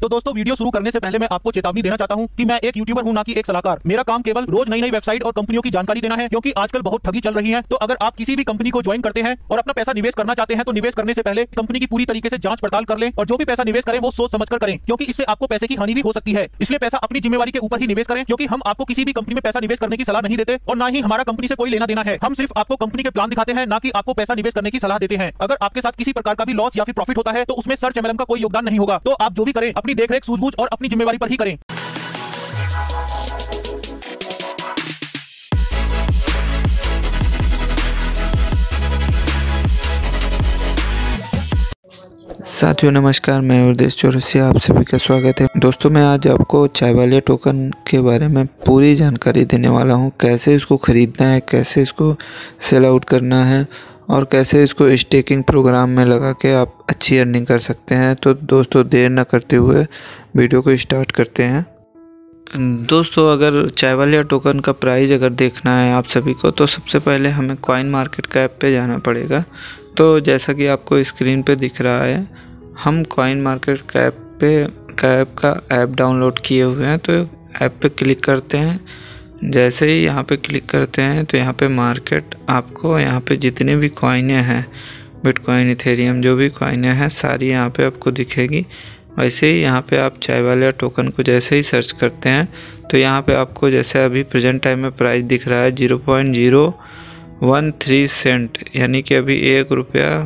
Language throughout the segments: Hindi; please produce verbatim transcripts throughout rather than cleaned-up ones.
तो दोस्तों वीडियो शुरू करने से पहले मैं आपको चेतावनी देना चाहता हूं कि मैं एक यूट्यूबर हूं, ना कि एक सलाहकार। मेरा काम केवल रोज नई नई वेबसाइट और कंपनियों की जानकारी देना है, क्योंकि आजकल बहुत ठगी चल रही है। तो अगर आप किसी भी कंपनी को ज्वाइन करते हैं और अपना पैसा निवेश करना चाहते हैं तो निवेश करने से पहले कंपनी की पूरी तरीके से जांच पड़ताल कर लें और जो भी पैसा निवेश करें वो सोच समझकर करें, क्योंकि इससे आपको पैसे की हानि भी हो सकती है। इसलिए पैसा अपनी जिम्मेवारी के ऊपर ही निवेश करें, क्योंकि हम आपको किसी भी कंपनी में पैसा निवेश करने की सलाह नहीं देते और ना ही हमारा कंपनी से कोई लेना देना है। हम सिर्फ आपको कंपनी के प्लान दिखाते हैं, ना कि आपको पैसा निवेश करने की सलाह देते हैं। अगर आपके साथ किसी प्रकार का भी लॉस या फिर प्रॉफिट होता है तो उसमें सर्च एमएलएम का कोई योगदान नहीं होगा। तो आप जो भी करें अपनी देखरेख, सूझबूझ और अपनी जिम्मेवारी पर ही करें। साथियों नमस्कार, मैं उदेश चौरसिया, आप सभी का स्वागत है। दोस्तों मैं आज आपको चायवालिया टोकन के बारे में पूरी जानकारी देने वाला हूं। कैसे इसको ख़रीदना है, कैसे इसको सेल आउट करना है और कैसे इसको स्टेकिंग प्रोग्राम में लगा के आप अच्छी अर्निंग कर सकते हैं। तो दोस्तों देर न करते हुए वीडियो को स्टार्ट करते हैं। दोस्तों अगर चायवालिया टोकन का प्राइस अगर देखना है आप सभी को, तो सबसे पहले हमें कॉइन मार्केट कैप पे जाना पड़ेगा। तो जैसा कि आपको स्क्रीन पे दिख रहा है, हम कॉइन मार्केट कैप पे कैप का ऐप डाउनलोड किए हुए हैं। तो ऐप पे क्लिक करते हैं। जैसे ही यहाँ पे क्लिक करते हैं तो यहाँ पे मार्केट, आपको यहाँ पे जितने भी कॉइनें हैं, बिटकॉइन, इथेरियम, जो भी कॉइनें हैं सारी यहाँ पे आपको दिखेगी। वैसे ही यहाँ पे आप चायवालिया टोकन को जैसे ही सर्च करते हैं तो यहाँ पे आपको जैसे अभी प्रेजेंट टाइम में प्राइस दिख रहा है zero point zero one three cent, यानी कि अभी एक रुपया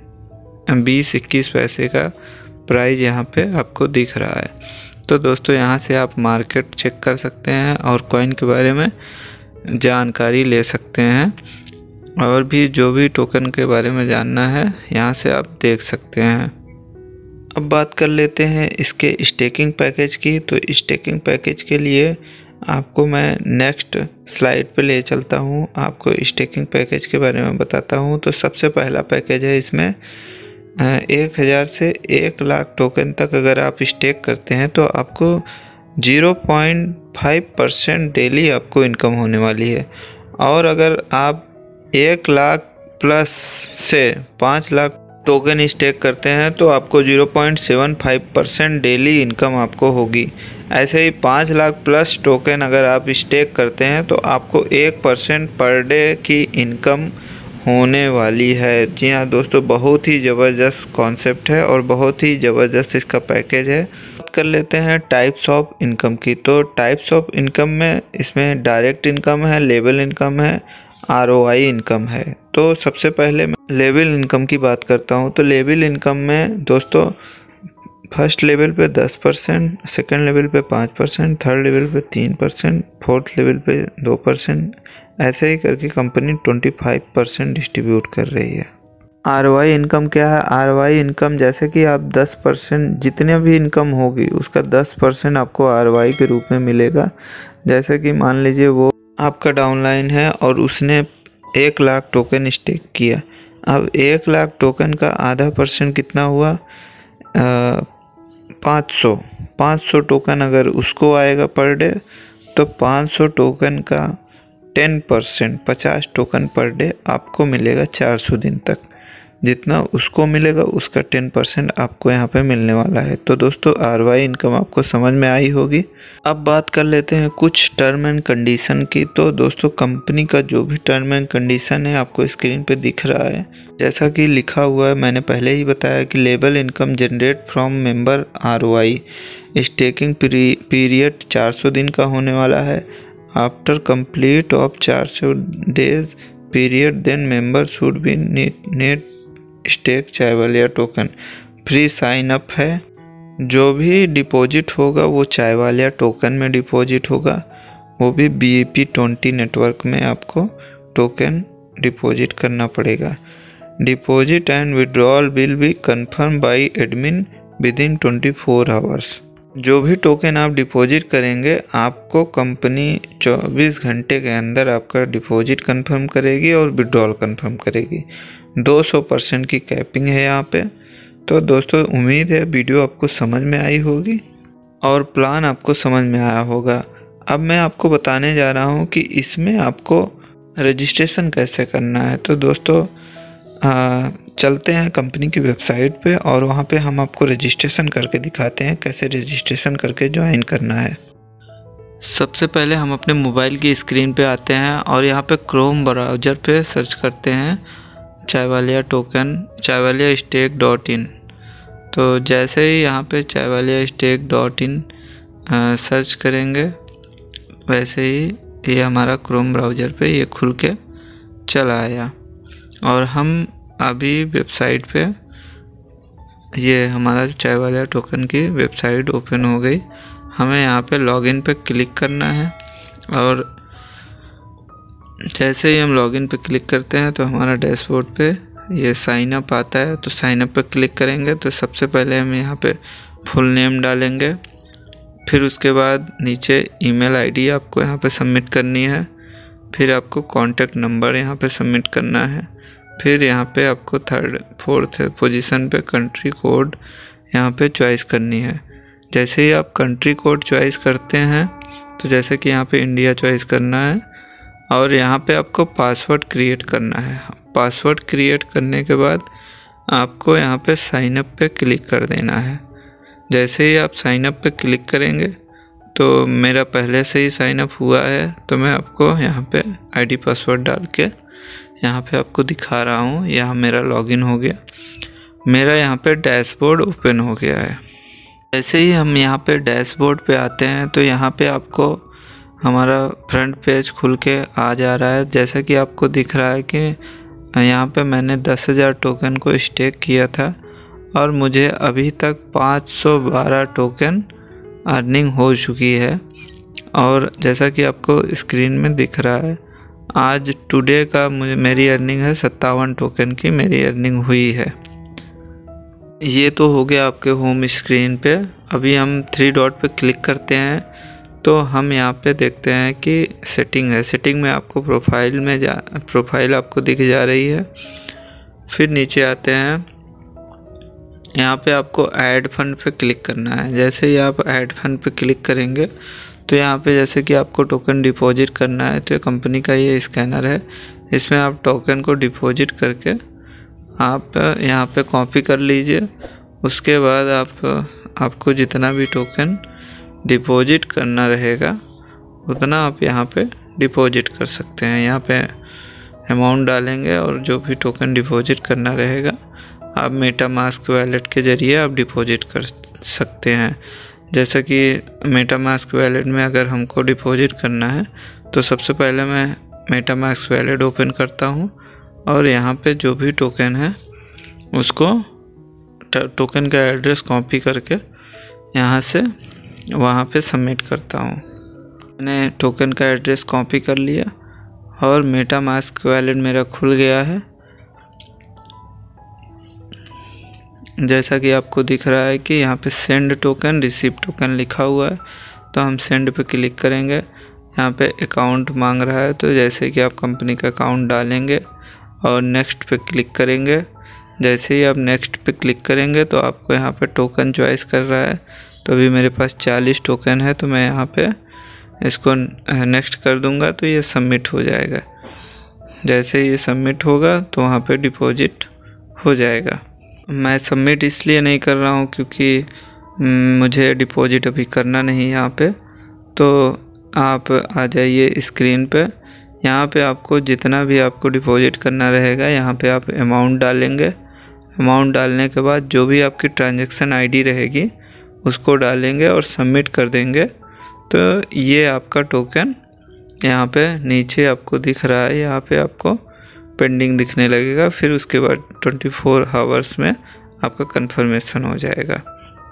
बीस इक्कीस पैसे का प्राइस यहाँ पे आपको दिख रहा है। तो दोस्तों यहाँ से आप मार्केट चेक कर सकते हैं और कॉइन के बारे में जानकारी ले सकते हैं, और भी जो भी टोकन के बारे में जानना है यहाँ से आप देख सकते हैं। अब बात कर लेते हैं इसके स्टेकिंग पैकेज की। तो स्टेकिंग पैकेज के लिए आपको मैं नेक्स्ट स्लाइड पे ले चलता हूँ, आपको स्टेकिंग पैकेज के बारे में बताता हूँ। तो सबसे पहला पैकेज है, इसमें एक हज़ार से एक लाख टोकन तक अगर आप स्टेक करते हैं तो आपको zero point five percent daily आपको इनकम होने वाली है। और अगर आप एक लाख प्लस से पाँच लाख टोकन स्टेक करते हैं तो आपको zero point seven five percent daily income आपको होगी। ऐसे ही पाँच लाख प्लस टोकन अगर आप स्टेक करते हैं तो आपको एक परसेंट पर डे की इनकम होने वाली है। जी हाँ दोस्तों, बहुत ही ज़बरदस्त कॉन्सेप्ट है और बहुत ही ज़बरदस्त इसका पैकेज है। बात कर लेते हैं टाइप्स ऑफ इनकम की। तो टाइप्स ऑफ इनकम में इसमें डायरेक्ट इनकम है, लेवल इनकम है, आरओआई इनकम है। तो सबसे पहले मैं लेवल इनकम की बात करता हूँ। तो लेवल इनकम में दोस्तों फर्स्ट लेवल पे दस परसेंट, सेकेंड लेवल पे पाँच परसेंट, थर्ड लेवल पे तीन परसेंट, फोर्थ लेवल पे दो परसेंट, ऐसे ही करके कंपनी पच्चीस परसेंट डिस्ट्रीब्यूट कर रही है। आरओआई इनकम क्या है? आरओआई इनकम जैसे कि आप दस परसेंट जितने भी इनकम होगी उसका दस परसेंट आपको आरओआई के रूप में मिलेगा। जैसे कि मान लीजिए वो आपका डाउनलाइन है और उसने एक लाख टोकन स्टेक किया। अब एक लाख टोकन का आधा परसेंट कितना हुआ? पाँच सौ पाँच सौ टोकन अगर उसको आएगा पर डे, तो पाँच सौ टोकन का टेन परसेंट पचास टोकन पर डे आपको मिलेगा चार सौ दिन तक। जितना उसको मिलेगा उसका टेन परसेंट आपको यहाँ पे मिलने वाला है। तो दोस्तों आरओआई इनकम आपको समझ में आई होगी। अब बात कर लेते हैं कुछ टर्म एंड कंडीशन की। तो दोस्तों कंपनी का जो भी टर्म एंड कंडीशन है आपको स्क्रीन पे दिख रहा है। जैसा कि लिखा हुआ है, मैंने पहले ही बताया कि level income generate from member ROI, staking period चार सौ दिन का होने वाला है। आफ्टर कंप्लीट ऑफ चार सौ days period then member should be net stake Chaiwalia token. Free sign up है। जो भी डिपॉजिट होगा वो चायवालिया टोकन में डिपॉजिट होगा, वो भी बीईपी ट्वेंटी नेटवर्क में आपको टोकन डिपॉजिट करना पड़ेगा। Deposit and withdrawal will be confirm by admin within twenty four hours. जो भी टोकन आप डिपॉजिट करेंगे आपको कंपनी चौबीस घंटे के अंदर आपका डिपॉजिट कंफर्म करेगी और विड्रॉल कंफर्म करेगी। दो सौ परसेंट की कैपिंग है यहाँ पे। तो दोस्तों उम्मीद है वीडियो आपको समझ में आई होगी और प्लान आपको समझ में आया होगा। अब मैं आपको बताने जा रहा हूँ कि इसमें आपको रजिस्ट्रेशन कैसे करना है। तो दोस्तों चलते हैं कंपनी की वेबसाइट पे और वहाँ पे हम आपको रजिस्ट्रेशन करके दिखाते हैं कैसे रजिस्ट्रेशन करके ज्वाइन करना है। सबसे पहले हम अपने मोबाइल की स्क्रीन पे आते हैं और यहाँ पे क्रोम ब्राउज़र पे सर्च करते हैं Chaiwalia token Chaiwalia stake dot in. तो जैसे ही यहाँ पे Chaiwalia stake dot in search करेंगे वैसे ही ये हमारा क्रोम ब्राउज़र पे ये खुल के चला आया और हम अभी वेबसाइट पे ये हमारा चायवालिया टोकन की वेबसाइट ओपन हो गई। हमें यहाँ पे लॉगिन पे क्लिक करना है और जैसे ही हम लॉगिन पे क्लिक करते हैं तो हमारा डैशबोर्ड पे ये साइन अप आता है। तो साइन अप पे क्लिक करेंगे तो सबसे पहले हम यहाँ पे फुल नेम डालेंगे, फिर उसके बाद नीचे ईमेल आईडी आपको यहाँ पे सबमिट करनी है, फिर आपको कॉन्टैक्ट नंबर यहाँ पे सबमिट करना है, फिर यहाँ पे आपको थर्ड फोर्थ पोजीशन पे कंट्री कोड यहाँ पे चॉइस करनी है। जैसे ही आप कंट्री कोड चॉइस करते हैं तो जैसे कि यहाँ पे इंडिया चॉइस करना है और यहाँ पे आपको पासवर्ड क्रिएट करना है। पासवर्ड क्रिएट करने के बाद आपको यहाँ पे साइन अप पे क्लिक कर देना है। जैसे ही आप साइन अप पे क्लिक करेंगे तो मेरा पहले से ही साइन अप हुआ है तो मैं आपको यहाँ पे आईडी पासवर्ड डाल के यहाँ पे आपको दिखा रहा हूँ। यहाँ मेरा लॉगिन हो गया, मेरा यहाँ पे डैशबोर्ड ओपन हो गया है। जैसे ही हम यहाँ पे डैशबोर्ड पे आते हैं तो यहाँ पे आपको हमारा फ्रंट पेज खुल के आ जा रहा है। जैसा कि आपको दिख रहा है कि यहाँ पे मैंने दस हज़ार टोकन को स्टेक किया था और मुझे अभी तक पाँच सौ बारह टोकन अर्निंग हो चुकी है। और जैसा कि आपको स्क्रीन में दिख रहा है आज टुडे का मुझे मेरी अर्निंग है सत्तावन टोकन की मेरी अर्निंग हुई है। ये तो हो गया आपके होम स्क्रीन पे। अभी हम थ्री डॉट पे क्लिक करते हैं तो हम यहाँ पे देखते हैं कि सेटिंग है। सेटिंग में आपको प्रोफाइल में जा प्रोफाइल आपको दिख जा रही है। फिर नीचे आते हैं, यहाँ पे आपको ऐड फंड पे क्लिक करना है। जैसे ही आप ऐड फंड पे क्लिक करेंगे तो यहाँ पे जैसे कि आपको टोकन डिपॉजिट करना है तो ये कंपनी का ये स्कैनर है, इसमें आप टोकन को डिपॉजिट करके आप यहाँ पे कॉपी कर लीजिए। उसके बाद आप आपको जितना भी टोकन डिपॉजिट करना रहेगा उतना आप यहाँ पे डिपॉजिट कर सकते हैं। यहाँ पे अमाउंट डालेंगे और जो भी टोकन डिपॉजिट करना रहेगा आप मेटामास्क वैलेट के ज़रिए आप डिपॉजिट कर सकते हैं। जैसा कि मेटामास्क वैलेट में अगर हमको डिपॉजिट करना है तो सबसे पहले मैं मेटामास्क वैलेट ओपन करता हूँ और यहाँ पे जो भी टोकन है उसको टोकन का एड्रेस कॉपी करके यहाँ से वहाँ पे सबमिट करता हूँ। मैंने टोकन का एड्रेस कॉपी कर लिया और मेटामास्क वैलेट मेरा खुल गया है। जैसा कि आपको दिख रहा है कि यहाँ पे सेंड टोकन रिसीव टोकन लिखा हुआ है तो हम सेंड पे क्लिक करेंगे। यहाँ पे अकाउंट मांग रहा है तो जैसे कि आप कंपनी का अकाउंट डालेंगे और नेक्स्ट पे क्लिक करेंगे। जैसे ही आप नेक्स्ट पे क्लिक करेंगे तो आपको यहाँ पे टोकन चॉइस कर रहा है। तो अभी मेरे पास चालीस टोकन है तो मैं यहाँ पे इसको नेक्स्ट कर दूँगा तो ये सबमिट हो जाएगा। जैसे ये सबमिट होगा तो वहाँ पे डिपॉजिट हो जाएगा। मैं सबमिट इसलिए नहीं कर रहा हूँ क्योंकि मुझे डिपॉजिट अभी करना नहीं यहाँ पे। तो आप आ जाइए स्क्रीन पे, यहाँ पे आपको जितना भी आपको डिपॉजिट करना रहेगा यहाँ पे आप अमाउंट डालेंगे। अमाउंट डालने के बाद जो भी आपकी ट्रांजैक्शन आईडी रहेगी उसको डालेंगे और सबमिट कर देंगे तो ये आपका टोकन यहाँ पे नीचे आपको दिख रहा है, यहाँ पे आपको पेंडिंग दिखने लगेगा। फिर उसके बाद चौबीस आवर्स में आपका कंफर्मेशन हो जाएगा।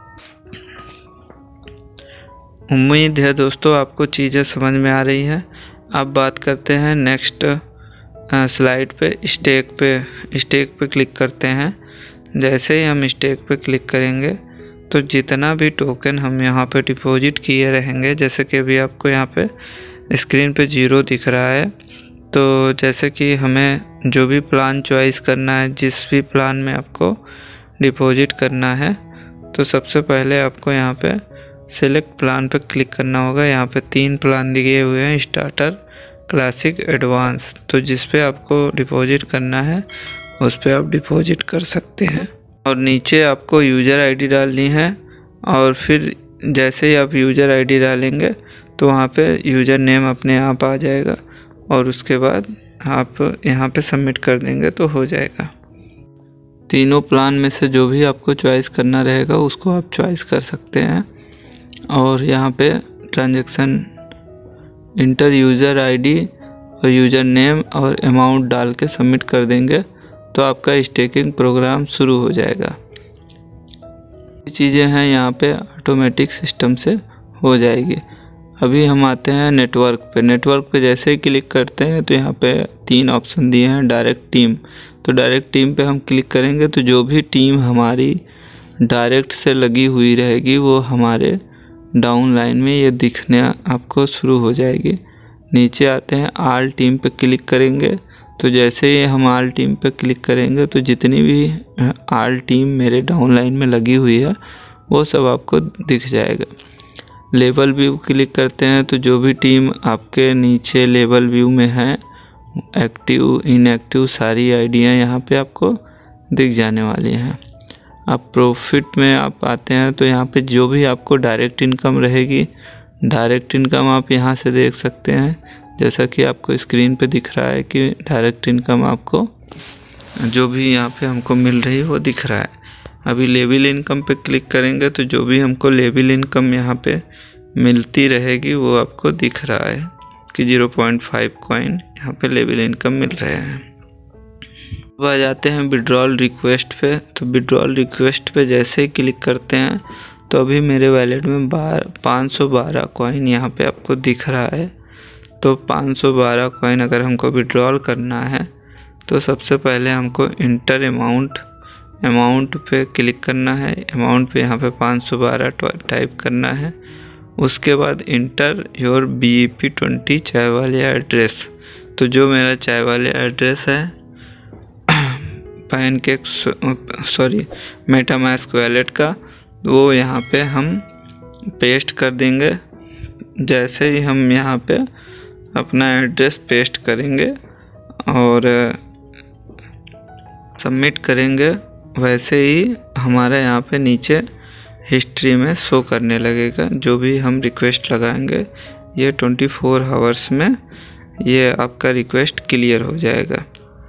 उम्मीद है दोस्तों आपको चीज़ें समझ में आ रही हैं। अब बात करते हैं नेक्स्ट स्लाइड पे स्टेक पे स्टेक पे क्लिक करते हैं। जैसे ही हम स्टेक पे क्लिक करेंगे तो जितना भी टोकन हम यहाँ पे डिपॉजिट किए रहेंगे, जैसे कि अभी आपको यहाँ पे स्क्रीन पे जीरो दिख रहा है, तो जैसे कि हमें जो भी प्लान चॉइस करना है, जिस भी प्लान में आपको डिपॉजिट करना है, तो सबसे पहले आपको यहाँ पे सेलेक्ट प्लान पे क्लिक करना होगा। यहाँ पे तीन प्लान दिए हुए हैं, स्टार्टर, क्लासिक, एडवांस। तो जिस पे आपको डिपॉजिट करना है उस पर आप डिपॉजिट कर सकते हैं। और नीचे आपको यूज़र आईडी डालनी है और फिर जैसे ही आप यूज़र आईडी डालेंगे तो वहाँ पे यूज़र नेम अपने आप आ जाएगा और उसके बाद आप यहाँ पे सबमिट कर देंगे तो हो जाएगा। तीनों प्लान में से जो भी आपको चॉइस करना रहेगा उसको आप चॉइस कर सकते हैं। और यहाँ पे ट्रांजैक्शन इंटर यूज़र आईडी और यूज़र नेम और अमाउंट डाल के सबमिट कर देंगे तो आपका स्टेकिंग प्रोग्राम शुरू हो जाएगा। ये चीज़ें हैं यहाँ पे ऑटोमेटिक सिस्टम से हो जाएगी। अभी हम आते हैं नेटवर्क पे। नेटवर्क पे जैसे ही क्लिक करते हैं तो यहाँ पे तीन ऑप्शन दिए हैं डायरेक्ट टीम। तो डायरेक्ट टीम पे हम क्लिक करेंगे तो जो भी टीम हमारी डायरेक्ट से लगी हुई रहेगी वो हमारे डाउन लाइन में ये दिखने आपको शुरू हो जाएगी। नीचे आते हैं आल टीम पे क्लिक करेंगे तो जैसे ही हम आल टीम पे क्लिक करेंगे तो जितनी भी आल टीम मेरे डाउन लाइन में लगी हुई है वो सब आपको दिख जाएगा। लेवल व्यू क्लिक करते हैं तो जो भी टीम आपके नीचे लेवल व्यू में है एक्टिव इनएक्टिव सारी आइडियाँ यहाँ पे आपको दिख जाने वाली हैं। आप प्रॉफिट में आप आते हैं तो यहाँ पे जो भी आपको डायरेक्ट इनकम रहेगी डायरेक्ट इनकम आप यहाँ से देख सकते हैं। जैसा कि आपको स्क्रीन पे दिख रहा है कि डायरेक्ट इनकम आपको जो भी यहाँ पे हमको मिल रही है वो दिख रहा है। अभी लेवल इनकम पे क्लिक करेंगे तो जो भी हमको लेवल इनकम यहाँ पे मिलती रहेगी वो आपको दिख रहा है कि ज़ीरो पॉइंट फाइव कॉइन यहाँ पे लेवल इनकम मिल रहे हैं। अब आ जाते हैं विड्रॉल रिक्वेस्ट पे। तो विड्रॉल रिक्वेस्ट पे जैसे ही क्लिक करते हैं तो अभी मेरे वैलेट में बारह पाँच सौ बारह कॉइन यहाँ पे आपको दिख रहा है। तो पाँच सौ बारह कॉइन अगर हमको विड्रॉल करना है तो सबसे पहले हमको इंटर अमाउंट अमाउंट पे क्लिक करना है। अमाउंट पे यहाँ पे पाँच सौ बारह टाइप करना है। उसके बाद enter your B E P twenty चाय वाले एड्रेस। तो जो मेरा चाय वाले एड्रेस है पैनकेक सॉरी मेटामास्क वैलेट का वो यहाँ पे हम पेस्ट कर देंगे। जैसे ही हम यहाँ पे अपना एड्रेस पेस्ट करेंगे और सबमिट करेंगे वैसे ही हमारा यहाँ पे नीचे हिस्ट्री में शो करने लगेगा। जो भी हम रिक्वेस्ट लगाएंगे ये ट्वेंटी फोर आवर्स में ये आपका रिक्वेस्ट क्लियर हो जाएगा।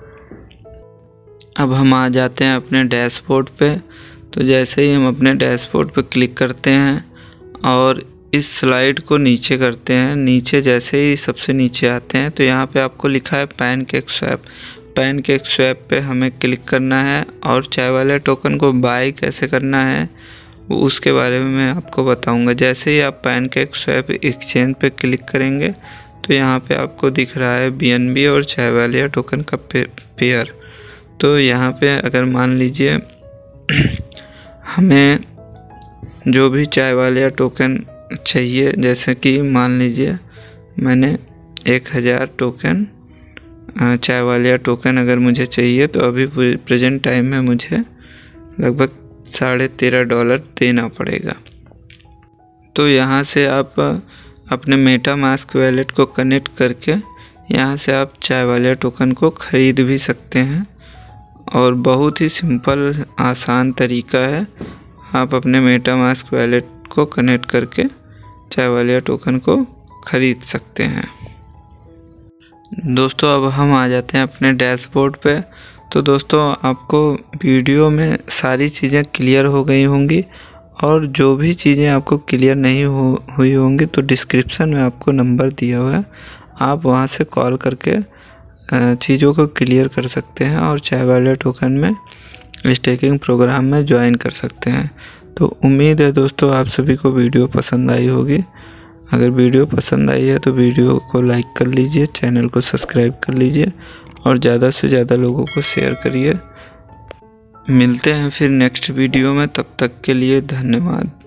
अब हम आ जाते हैं अपने डैशबोर्ड पे। तो जैसे ही हम अपने डैशबोर्ड पे क्लिक करते हैं और इस स्लाइड को नीचे करते हैं, नीचे जैसे ही सबसे नीचे आते हैं तो यहाँ पे आपको लिखा है पैनकेक स्वैप। पैनकेक स्वैप पे हमें क्लिक करना है और चाय वाले टोकन को बाय कैसे करना है उसके बारे में मैं आपको बताऊंगा। जैसे ही आप पैनकेक स्वैप एक्सचेंज पे क्लिक करेंगे तो यहाँ पे आपको दिख रहा है बी एन बी और चाय वाले टोकन का पेयर। तो यहाँ पे अगर मान लीजिए हमें जो भी चाय वाले टोकन चाहिए, जैसे कि मान लीजिए मैंने एक हज़ार टोकन चाय वाले टोकन अगर मुझे चाहिए तो अभी प्रेजेंट टाइम में मुझे लगभग साढ़े तेरह डॉलर देना पड़ेगा। तो यहाँ से आप अपने मेटामास्क वैलेट को कनेक्ट करके यहाँ से आप चाय वाले टोकन को ख़रीद भी सकते हैं और बहुत ही सिंपल आसान तरीका है। आप अपने मेटामास्क वैलेट को कनेक्ट करके चाय वाले टोकन को ख़रीद सकते हैं। दोस्तों अब हम आ जाते हैं अपने डैशबोर्ड पे। तो दोस्तों आपको वीडियो में सारी चीज़ें क्लियर हो गई होंगी और जो भी चीज़ें आपको क्लियर नहीं हो हुई होंगी तो डिस्क्रिप्शन में आपको नंबर दिया हुआ है, आप वहां से कॉल करके चीज़ों को क्लियर कर सकते हैं और चाय वाले टोकन में स्टेकिंग प्रोग्राम में ज्वाइन कर सकते हैं। तो उम्मीद है दोस्तों आप सभी को वीडियो पसंद आई होगी। अगर वीडियो पसंद आई है तो वीडियो को लाइक कर लीजिए, चैनल को सब्सक्राइब कर लीजिए और ज़्यादा से ज़्यादा लोगों को शेयर करिए। मिलते हैं फिर नेक्स्ट वीडियो में, तब तक के लिए धन्यवाद।